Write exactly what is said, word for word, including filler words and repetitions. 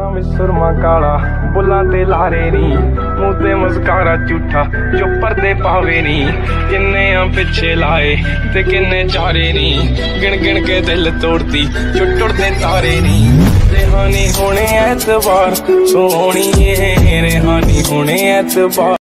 ਵਿੱਚ ਸੁਰਮਾ ਕਾਲਾ ਬੁੱਲਾਂ ਤੇ ਲਾਰੇ ਨੀ ਮੂੰਹ ਤੇ ਮੁਸਕਾਰਾ ਝੂਠਾ ਜੋ ਪਰਦੇ ਪਾਵੇ ਨੀ ਕਿੰਨੇ ਆ ਪਿੱਛੇ ਲਾਏ ਤੇ ਕਿੰਨੇ ਚਾਰੇ ਨੀ ਗਿਣ ਗਿਣ ਕੇ ਦਿਲ ਤੋੜਦੀ ਜੋ ਟੁੱਟਦੇ ਤਾਰੇ ਨੀ ਰਿਹਾਨੀ ਹੋਣੇ ਐਤਵਾਰ ਸੋਹਣੀਏ ਰਿਹਾਨੀ ਹੋਣੇ ਐਤਵਾਰ।